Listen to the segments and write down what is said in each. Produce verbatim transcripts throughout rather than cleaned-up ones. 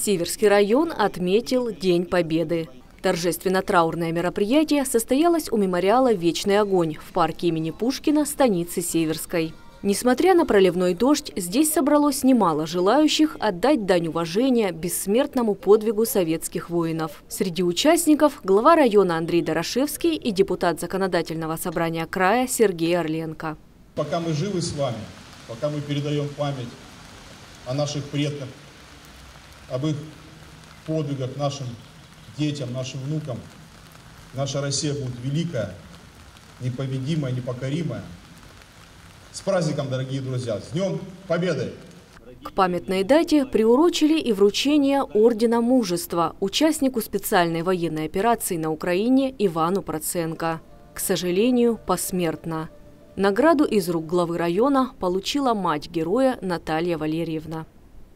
Северский район отметил День Победы. Торжественно-траурное мероприятие состоялось у мемориала «Вечный огонь» в парке имени Пушкина, станицы Северской. Несмотря на проливной дождь, здесь собралось немало желающих отдать дань уважения бессмертному подвигу советских воинов. Среди участников глава района Андрей Дорошевский и депутат Законодательного собрания края Сергей Орленко. Пока мы живы с вами, пока мы передаем память о наших предках, об их подвигах нашим детям, нашим внукам, наша Россия будет великая, непобедимая, непокоримая. С праздником, дорогие друзья! С Днем Победы! К памятной дате приурочили и вручение Ордена Мужества участнику специальной военной операции на Украине Ивану Проценко. К сожалению, посмертно. Награду из рук главы района получила мать героя Наталья Валерьевна.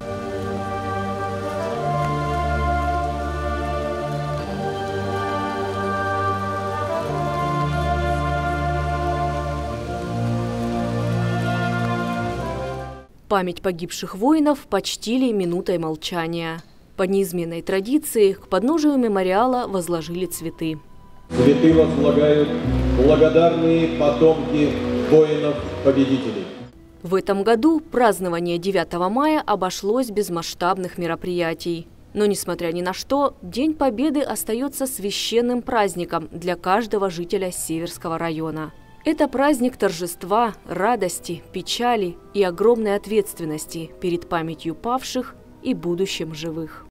Память погибших воинов почтили минутой молчания. По неизменной традиции к подножию мемориала возложили цветы. Цветы возлагают благодарные потомки воинов-победителей. В этом году празднование девятого мая обошлось без масштабных мероприятий. Но, несмотря ни на что, День Победы остается священным праздником для каждого жителя Северского района. Это праздник торжества, радости, печали и огромной ответственности перед памятью павших и будущим живых.